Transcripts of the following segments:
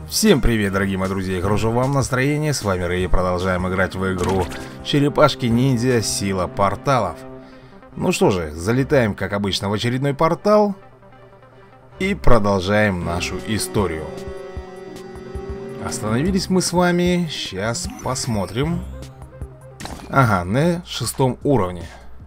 Всем привет, дорогие мои друзья, я хорошо вам настроение, с вами Рэй, и продолжаем играть в игру Черепашки-ниндзя Сила порталов. Ну что же, залетаем, как обычно, в очередной портал и продолжаем нашу историю. Остановились мы с вами, сейчас посмотрим. Ага, на 6 уровне.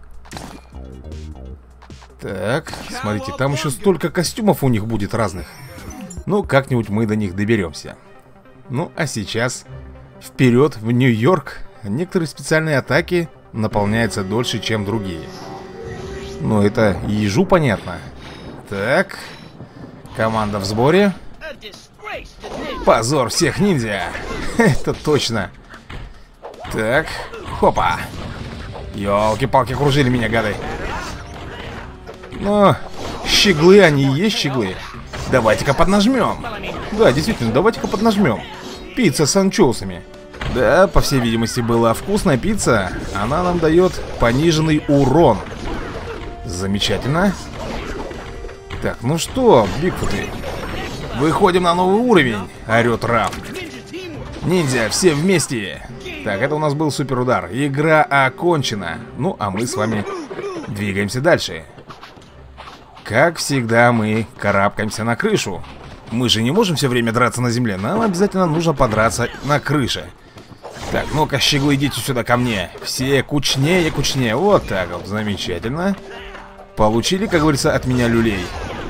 Так, смотрите, там еще столько костюмов у них будет разных. Ну, как-нибудь мы до них доберемся. Ну, а сейчас вперед в Нью-Йорк. Некоторые специальные атаки наполняются дольше, чем другие. Ну, это ежу понятно. Так, команда в сборе. Позор всех ниндзя. Это точно. Так, хопа. Ёлки-палки, кружили меня, гады. Но щеглы, они и есть щеглы. Давайте-ка поднажмем. Да, действительно, давайте-ка поднажмем. Пицца с анчоусами. Да, по всей видимости, была вкусная пицца. Она нам дает пониженный урон. Замечательно. Так, ну что, Бигфуты, выходим на новый уровень, орёт Раф. Ниндзя, все вместе. Так, это у нас был суперудар. Игра окончена. Ну, а мы с вами двигаемся дальше. Как всегда, мы карабкаемся на крышу. Мы же не можем все время драться на земле. Нам обязательно нужно подраться на крыше. Так, ну-ка, щеглы, идите сюда ко мне. Все кучнее, кучнее. Вот так вот, замечательно. Получили, как говорится, от меня люлей.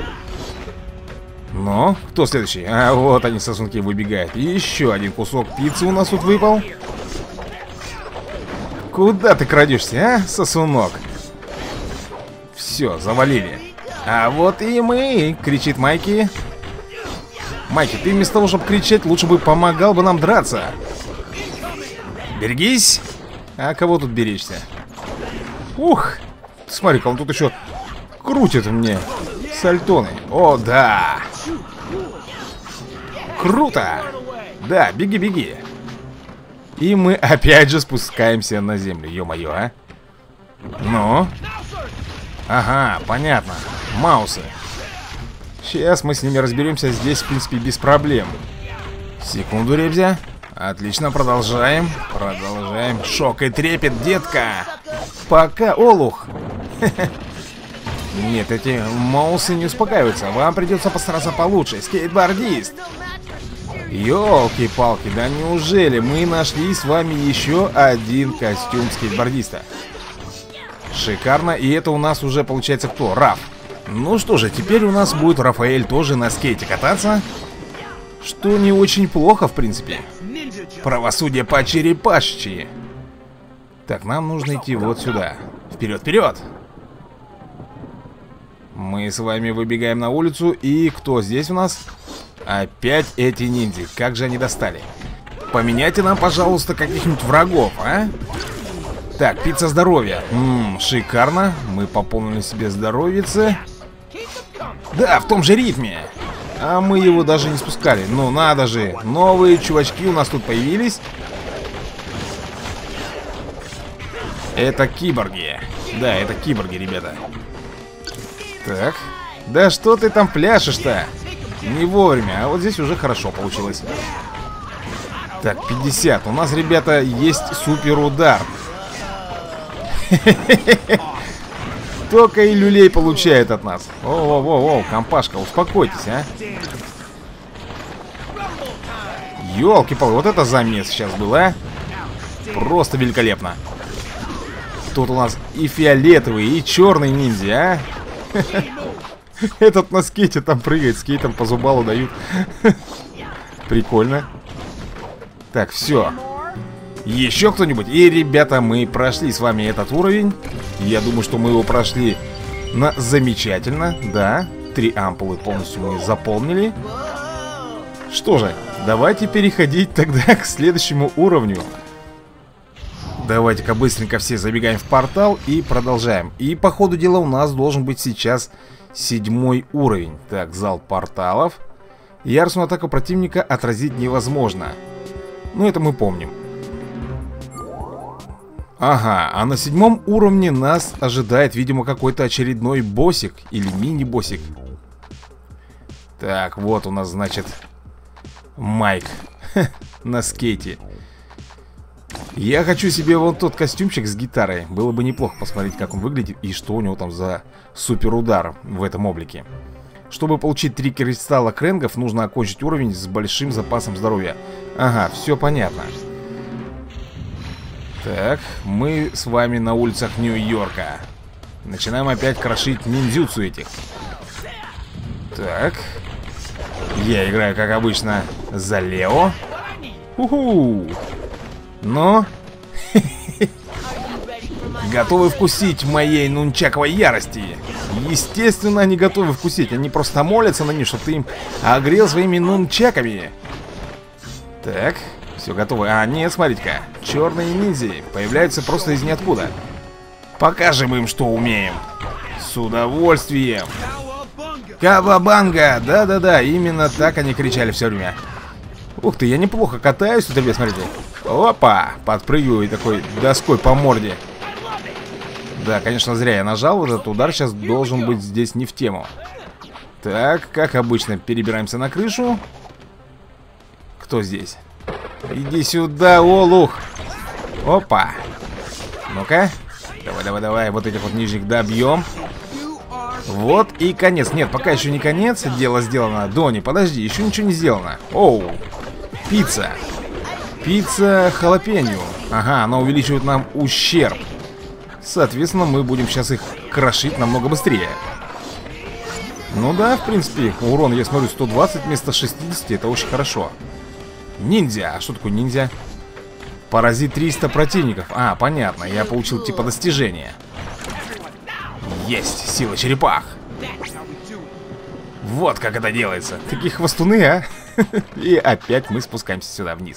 Ну, кто следующий? А, вот они, сосунки, выбегают. Еще один кусок пиццы у нас тут выпал. Куда ты крадешься, а, сосунок? Все, завалили. А вот и мы, кричит Майки. Майки, ты вместо того, чтобы кричать, лучше бы помогал бы нам драться. Берегись. А кого тут беречься? Ух, смотри-ка, он тут еще крутит мне сальтоны. О, да. Круто. Да, беги, беги. И мы опять же спускаемся на землю. Ё-моё, а. Ну. Ага, понятно. Маусы. Сейчас мы с ними разберемся здесь, в принципе, без проблем. Секунду, ребзя. Отлично, продолжаем. Продолжаем. Шок и трепет, детка. Пока, олух. Нет, эти маусы не успокаиваются. Вам придется постараться получше. Скейтбордист. Ёлки-палки, да неужели мы нашли с вами еще один костюм скейтбордиста? Шикарно, и это у нас уже получается кто? Раф. Ну что же, теперь у нас будет Рафаэль тоже на скейте кататься. Что не очень плохо, в принципе. Правосудие по черепашечи. Так, нам нужно идти вот сюда. Вперед, вперед! Мы с вами выбегаем на улицу, и кто здесь у нас? Опять эти ниндзя. Как же они достали? Поменяйте нам, пожалуйста, каких-нибудь врагов, а? Так, пицца здоровья. Шикарно. Мы пополнили себе здоровьице. Да, в том же ритме. А мы его даже не спускали. Ну, надо же. Новые чувачки у нас тут появились. Это киборги. Да, это киборги, ребята. Так. Да что ты там пляшешь-то? Не вовремя. А вот здесь уже хорошо получилось. Так, 50. У нас, ребята, есть суперудар. Только и люлей получает от нас. О, компашка, успокойтесь, а. Ёлки-палки, вот это замес сейчас был, а. Просто великолепно. Тут у нас и фиолетовый, и черный ниндзя, а. Этот на скейте там прыгает, скейтом по зубалу дают. Прикольно. Так, все. Еще кто-нибудь? И, ребята, мы прошли с вами этот уровень. Я думаю, что мы его прошли замечательно. Да, 3 ампулы полностью мы заполнили. Что же, давайте переходить тогда к следующему уровню. Давайте-ка быстренько все забегаем в портал и продолжаем. И по ходу дела у нас должен быть сейчас 7 уровень. Так, зал порталов. Яростную атаку противника отразить невозможно. Ну, это мы помним. Ага, а на 7 уровне нас ожидает, видимо, какой-то очередной боссик или мини-боссик. Так, вот у нас, значит, Майк на скейте. Я хочу себе вот тот костюмчик с гитарой. Было бы неплохо посмотреть, как он выглядит и что у него там за суперудар в этом облике. Чтобы получить 3 кристалла крэнгов, нужно окончить уровень с большим запасом здоровья. Ага, все понятно. Так, мы с вами на улицах Нью-Йорка. Начинаем опять крошить ниндзюцу этих. Так. Я играю, как обычно, за Лео. Уху. Но готовы вкусить моей нунчаковой ярости? Естественно, они готовы вкусить. Они просто молятся на них, чтобы ты им огрел своими нунчаками. Так, все готово. А, нет, смотрите-ка. Черные ниндзя появляются просто из ниоткуда. Покажем им, что умеем. С удовольствием. Кавабанга. Да-да-да, именно так они кричали все время. Ух ты, я неплохо катаюсь тут, ребят, смотрите. Опа, подпрыгиваю такой доской по морде. Да, конечно, зря я нажал. Вот этот удар сейчас должен быть здесь не в тему. Так, как обычно, перебираемся на крышу. Кто здесь? Иди сюда, олух. Опа. Ну-ка. Давай. Вот этих вот нижних добьем. Вот и конец. Нет, пока еще не конец. Дело сделано. Донни, подожди, еще ничего не сделано. Оу. Пицца. Пицца халапеньо. Ага, она увеличивает нам ущерб. Соответственно, мы будем сейчас их крошить намного быстрее. Ну да, в принципе, урон, я смотрю, 120 вместо 60. Это очень хорошо. Ниндзя. А что такое ниндзя? Поразит 300 противников. А, понятно, я получил типа достижение. Есть, сила черепах. Вот как это делается. Такие хвостуны, а? И опять мы спускаемся сюда вниз.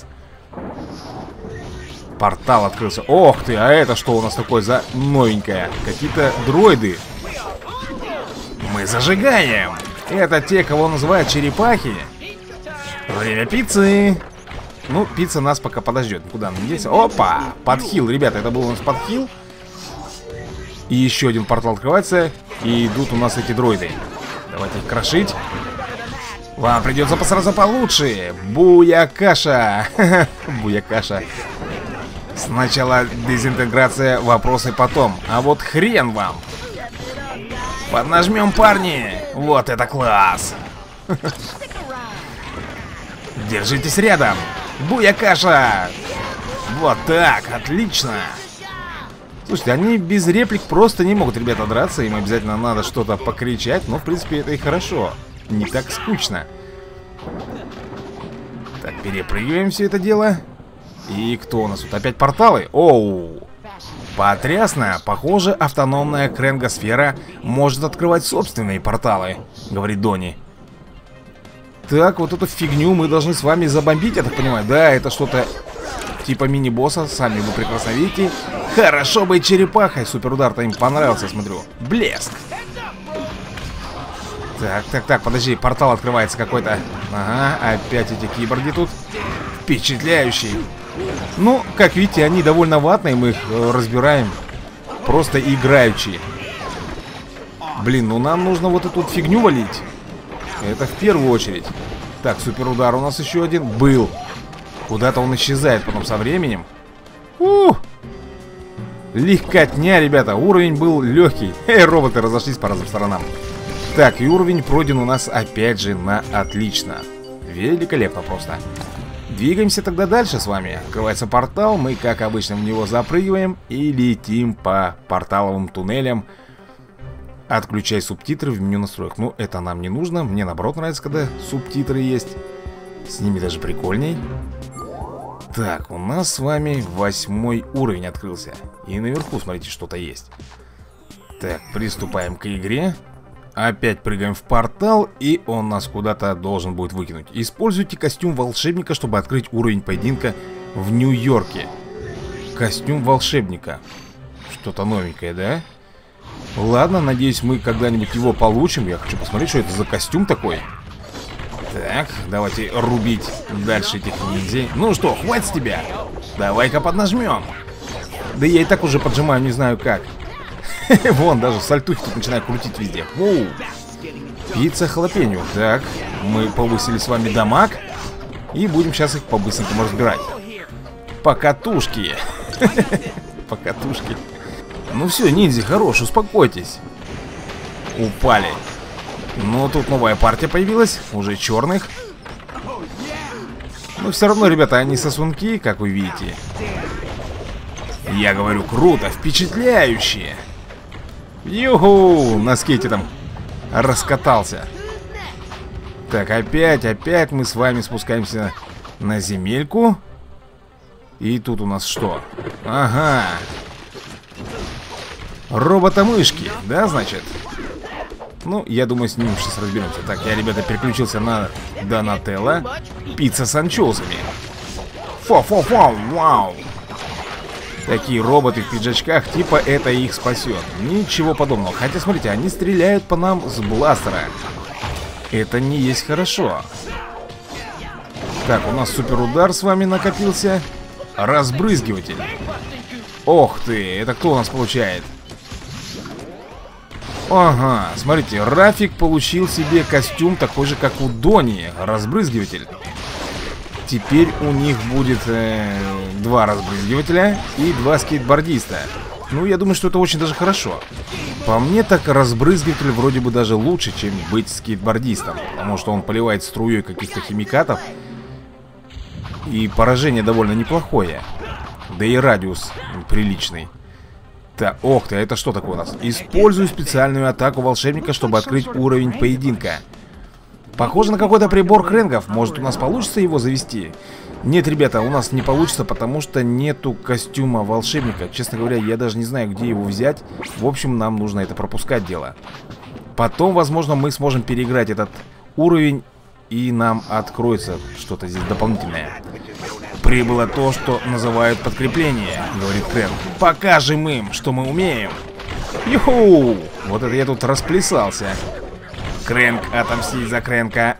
Портал открылся. Ох ты, а это что у нас такое за новенькое? Какие-то дроиды. Мы зажигаем. Это те, кого называют черепахи. Время пиццы. Ну, пицца нас пока подождет. Куда нам деться? Опа! Подхил, ребята, это был у нас подхил. И еще один портал открывается. И идут у нас эти дроиды. Давайте их крошить. Вам придется сразу получше. Буякаша. Буякаша. Сначала дезинтеграция, вопросы потом. А вот хрен вам. Поднажмем, парни. Вот это класс. Держитесь рядом. Буякаша. Вот так, отлично. Слушайте, они без реплик просто не могут, ребята, драться. Им обязательно надо что-то покричать. Но, в принципе, это и хорошо. Не так скучно. Так, перепрыгиваем все это дело. И кто у нас тут? Опять порталы? Оу! Потрясно! Похоже, автономная крэнгосфера может открывать собственные порталы, говорит Донни. Так, вот эту фигню мы должны с вами забомбить, я так понимаю. Да, это что-то типа мини-босса, сами вы прекрасно видите. Хорошо быть черепахой. Суперудар-то им понравился, смотрю. Блеск! Так, подожди, портал открывается какой-то. Ага, опять эти киборги тут. Впечатляющий. Ну, как видите, они довольно ватные, мы их разбираем просто играючи. Блин, ну нам нужно вот эту фигню валить. Это в первую очередь. Так, суперудар у нас еще один был. Куда-то он исчезает потом со временем. Легкотня, ребята, уровень был легкий. Роботы разошлись по разным сторонам. Так, и уровень пройден у нас опять же на отлично. Великолепно просто. Двигаемся тогда дальше с вами. Открывается портал, мы, как обычно, в него запрыгиваем и летим по порталовым туннелям. Отключай субтитры в меню настроек. Ну, это нам не нужно. Мне, наоборот, нравится, когда субтитры есть. С ними даже прикольней. Так, у нас с вами 8 уровень открылся. И наверху, смотрите, что-то есть. Так, приступаем к игре. Опять прыгаем в портал, и он нас куда-то должен будет выкинуть. Используйте костюм волшебника, чтобы открыть уровень поединка в Нью-Йорке. Костюм волшебника. Что-то новенькое, да? Ладно, надеюсь, мы когда-нибудь его получим. Я хочу посмотреть, что это за костюм такой. Так, давайте рубить дальше этих ниндзей. Ну что, хватит с тебя? Давай-ка поднажмем. Да я и так уже поджимаю, не знаю как. Вон, даже сальтухи тут начинают крутить везде. Воу. Пицца халапеньо. Так, мы повысили с вами дамаг. И будем сейчас их по-быстренькому разбирать. Покатушки. Покатушки. Ну все, ниндзя, хорош, успокойтесь. Упали. Но тут новая партия появилась, уже черных. Но все равно, ребята, они сосунки, как вы видите. Я говорю, круто, впечатляюще. Юху, на скейте там раскатался. Так, опять мы с вами спускаемся на земельку. И тут у нас что? Ага. Роботомышки, да, значит? Ну, я думаю, с ним сейчас разберемся. Так, я, ребята, переключился на Донателло. Пицца с анчоусами. Фу-фу-фу, вау. Такие роботы в пиджачках, типа это их спасет. Ничего подобного. Хотя, смотрите, они стреляют по нам с бластера. Это не есть хорошо. Так, у нас суперудар с вами накопился. Разбрызгиватель. Ох ты, это кто у нас получает? Ага, смотрите, Рафик получил себе костюм такой же, как у Дони. Разбрызгиватель. Теперь у них будет 2 разбрызгивателя и 2 скейтбордиста. Ну, я думаю, что это очень даже хорошо. По мне, так разбрызгиватель вроде бы даже лучше, чем быть скейтбордистом. Потому что он поливает струей каких-то химикатов. И поражение довольно неплохое. Да и радиус приличный. Так, ох ты, а это что такое у нас? Использую специальную атаку волшебника, чтобы открыть уровень поединка. Похоже на какой-то прибор Крэнгов. Может, у нас получится его завести? Нет, ребята, у нас не получится, потому что нету костюма волшебника. Честно говоря, я даже не знаю, где его взять. В общем, нам нужно это пропускать дело. Потом, возможно, мы сможем переиграть этот уровень, и нам откроется что-то здесь дополнительное. Прибыло то, что называют подкрепление, говорит Крэнк. Покажем им, что мы умеем. Юху! Вот это я тут расплясался. Крэнк отомстить за Крэнка.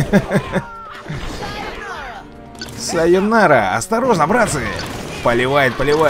Сайонара, осторожно, братцы. Поливает.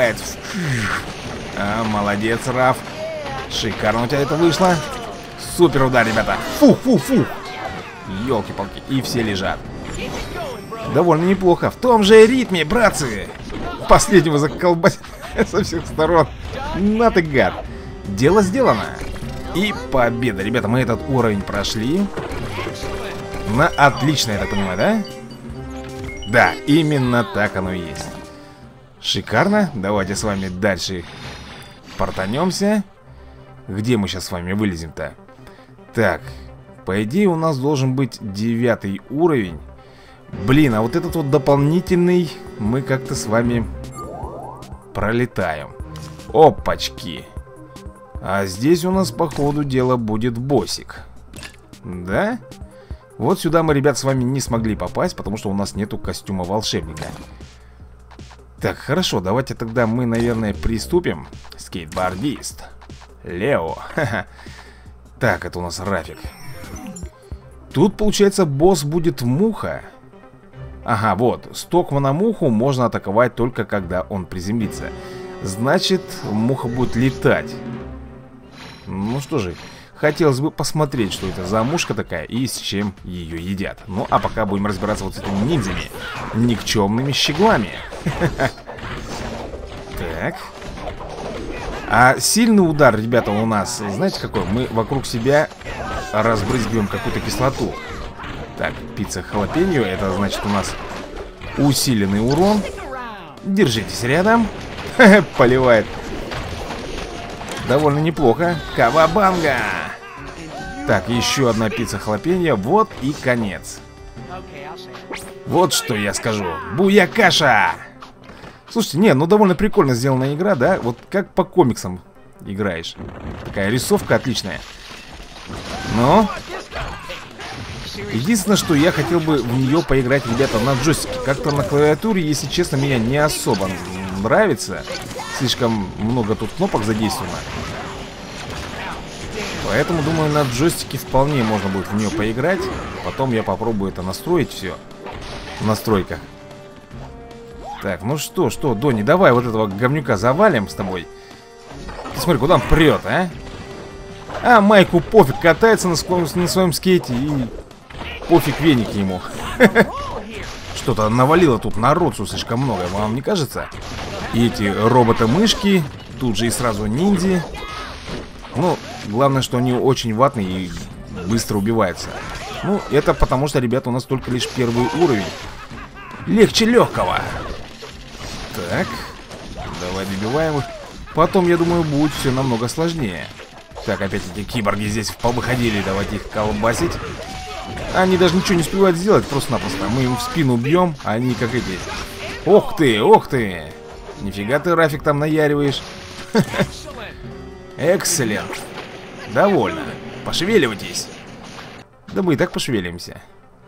А, молодец, Раф. Шикарно у тебя это вышло. Супер удар, ребята. Фу. Ёлки-палки, и все лежат. Довольно неплохо. В том же ритме, братцы. Последнего заколбасить со всех сторон. На ты гад. Дело сделано. И победа. Ребята, мы этот уровень прошли. На отлично, я так понимаю, да? Да, именно так оно и есть. Шикарно. Давайте с вами дальше портанемся. Где мы сейчас с вами вылезем-то? Так, по идее у нас должен быть 9 уровень. Блин, а вот этот вот дополнительный мы как-то с вами пролетаем. Опачки. А здесь у нас по ходу дела будет боссик. Да? Вот сюда мы, ребят, с вами не смогли попасть, потому что у нас нету костюма волшебника. Так, хорошо, давайте тогда мы, наверное, приступим. Скейтбордист Лео. Так, это у нас Рафик. Тут, получается, босс будет муха. Ага, вот, Стокмана муху можно атаковать только когда он приземлится. Значит, муха будет летать. Ну что же, хотелось бы посмотреть, что это за мушка такая и с чем ее едят. Ну, а пока будем разбираться вот с этими ниндзями. Никчемными щеглами. Так. А сильный удар, ребята, у нас, знаете какой? Мы вокруг себя разбрызгиваем какую-то кислоту. Так, пицца халапеньо, это значит у нас усиленный урон. Держитесь рядом. Поливает. Довольно неплохо. Кавабанга. Так, еще одна пицца халапеньо. Вот и конец. Вот что я скажу. Буякаша. Слушайте, не, ну довольно прикольно сделана игра, да? Вот как по комиксам играешь. Такая рисовка отличная. Ну. Единственное, что я хотел бы в нее поиграть, ребята, на джойстике. Как-то на клавиатуре, если честно, меня не особо нравится. Слишком много тут кнопок задействовано. Поэтому, думаю, на джойстике вполне можно будет в нее поиграть. Потом я попробую это настроить все в настройках. Так, ну что, Донни, давай вот этого говнюка завалим с тобой. Ты смотри, куда он прет, а? А Майку пофиг, катается на своем скейте и пофиг веники ему. что-то навалило тут народцу слишком много, вам не кажется? И эти роботы-мышки, тут же и сразу ниндзя. Ну, главное, что они очень ватные и быстро убиваются. Ну, это потому что, ребята, у нас только лишь первый уровень. Легче легкого. Так, давай добиваем их. Потом, я думаю, будет все намного сложнее. Так, опять эти киборги здесь повыходили. Давайте их колбасить. Они даже ничего не успевают сделать, просто-напросто. Мы им в спину бьем, а они как эти. Ох ты, ох ты. Нифига ты, Рафик, там наяриваешь. Экселлент. Довольно. Пошевеливайтесь. Да мы и так пошевелимся.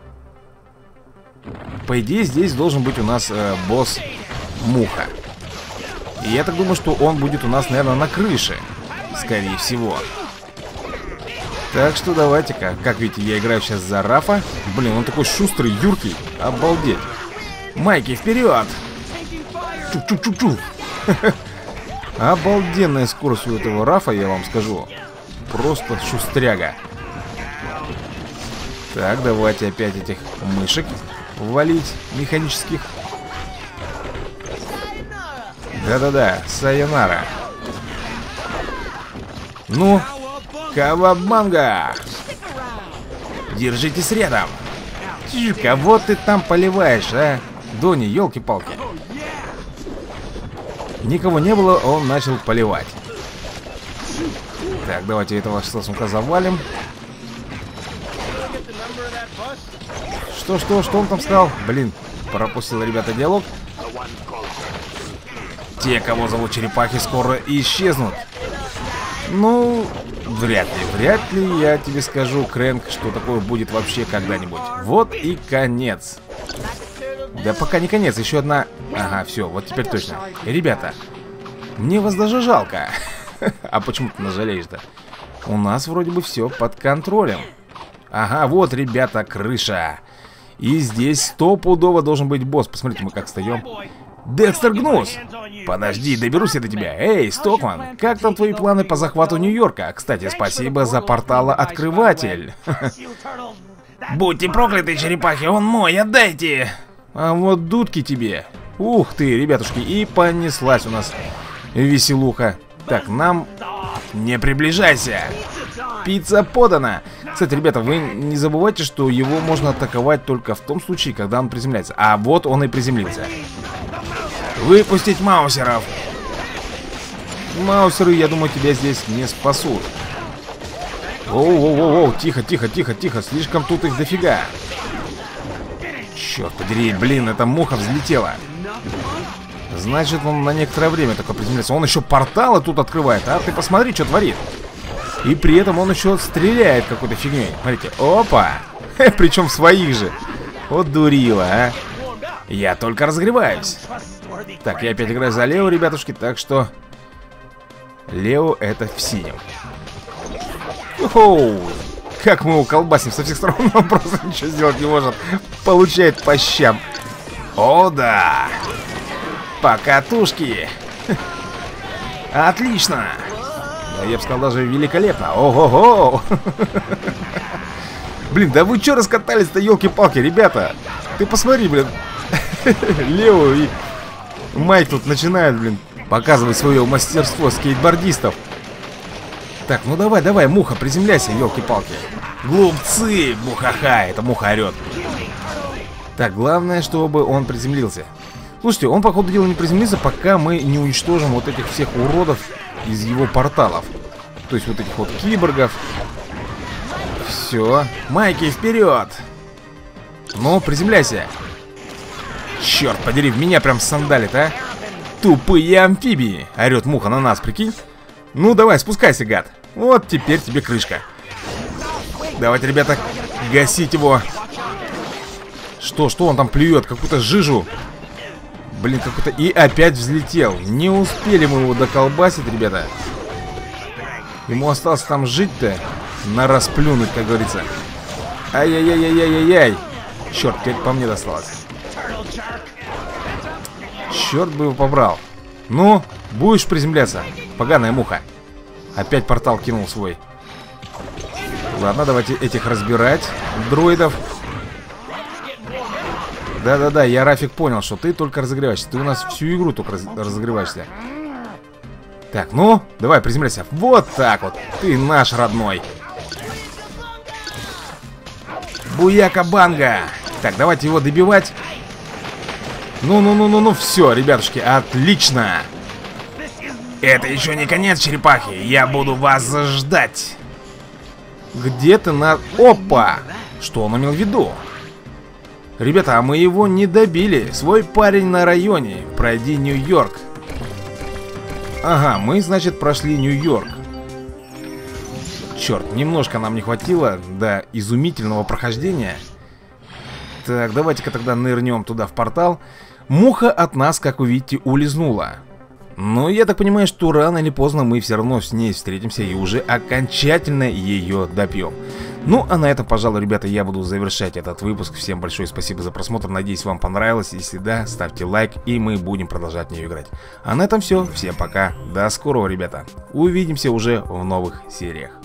По идее, здесь должен быть у нас босс Муха. И я так думаю, что он будет у нас, наверное, на крыше. Скорее всего. Так что давайте-ка. Как видите, я играю сейчас за Рафа. Блин, он такой шустрый, юркий. Обалдеть. Майки, вперед! Чу-чу-чу-чу. Обалденная скорость у этого Рафа, я вам скажу. Просто шустряга. Так, давайте опять этих мышек валить механических. Да-да-да, сайонара. Ну, кавабанга. Держитесь рядом. Кого ты там поливаешь, а? Дони, елки-палки. Никого не было, он начал поливать. Так, давайте этого сосунка завалим. Что он там сказал? Блин, пропустил, ребята, диалог. Те, кого зовут черепахи, скоро исчезнут. Ну, вряд ли я тебе скажу, Крэнк, что такое будет вообще когда-нибудь. Вот и конец. Да пока не конец, еще одна. Ага, все, вот теперь точно. Ребята, мне вас даже жалко. А почему ты нас жалеешь-то? У нас вроде бы все под контролем. Ага, вот, ребята, крыша. И здесь стопудово должен быть босс. Посмотрите, мы как встаем. Декстер Гнус! Подожди, доберусь я до тебя. Эй, Стокман, как там твои планы по захвату Нью-Йорка? Кстати, спасибо за порталооткрыватель. Будьте прокляты, черепахи, он мой, отдайте! А вот дудки тебе. Ух ты, ребятушки, и понеслась у нас веселуха. Так, нам не приближайся. Пицца подана. Кстати, ребята, вы не забывайте, что его можно атаковать только в том случае, когда он приземляется. А вот он и приземлился. Выпустить маусеров. Маусеры, я думаю, тебя здесь не спасут. Оу, тихо, слишком тут их дофига. Черт подери, блин, эта муха взлетела. Значит, он на некоторое время только приземляется. Он еще порталы тут открывает, а? Ты посмотри, что творит. И при этом он еще стреляет какой-то фигней. Смотрите, опа. Причем своих же. Вот дурила, а. Я только разогреваюсь. Так, я опять играю за Лео, ребятушки, так что Лео это в синем. Оу, как мы его колбасим со всех сторон, он просто ничего сделать не может. Получает по щам. О, да. Покатушки. Отлично. Да, я бы сказал, даже великолепно. Ого-го. Блин, да вы что раскатались-то, елки-палки, ребята? Ты посмотри, блин. Лео и Майк тут начинают, блин, показывать свое мастерство скейтбордистов. Так, ну давай, муха, приземляйся, елки-палки. Глупцы, мухаха, это муха орет. Так, главное, чтобы он приземлился. Слушайте, он, по ходу дела, не приземлится, пока мы не уничтожим вот этих всех уродов из его порталов. То есть вот этих вот киборгов. Все, Майки, вперед! Ну, приземляйся. Черт подери, в меня прям сандалит, а? Тупые амфибии! Орет муха на нас, прикинь. Ну, давай, спускайся, гад. Вот теперь тебе крышка. Давайте, ребята, гасить его. Что он там плюет? Какую-то жижу. Блин, какой-то... И опять взлетел. Не успели мы его доколбасить, ребята. Ему осталось там жить-то. На расплюнуть, как говорится. Ай-яй-яй-яй-яй-яй. Черт, теперь по мне досталось. Черт бы его побрал. Ну, будешь приземляться, поганая муха. Опять портал кинул свой. Ладно, давайте этих разбирать. Дроидов. Да-да-да, я, Рафик, понял, что ты только разогреваешься. Ты у нас всю игру только разогреваешься. Так, ну, давай, приземляйся. Вот так вот, ты наш родной. Буяка-банга. Так, давайте его добивать. Ну, все, ребятушки, отлично. Это еще не конец, черепахи. Я буду вас ждать. Где ты на... Опа! Что он имел в виду? Ребята, а мы его не добили. Свой парень на районе. Пройди Нью-Йорк. Ага, мы, значит, прошли Нью-Йорк. Черт, немножко нам не хватило до изумительного прохождения. Так, давайте-ка тогда нырнем туда, в портал. Муха от нас, как вы видите, улизнула. Но я так понимаю, что рано или поздно мы все равно с ней встретимся и уже окончательно ее допьем. Ну, а на этом, пожалуй, ребята, я буду завершать этот выпуск. Всем большое спасибо за просмотр. Надеюсь, вам понравилось. Если да, ставьте лайк, и мы будем продолжать в нее играть. А на этом все. Всем пока. До скорого, ребята. Увидимся уже в новых сериях.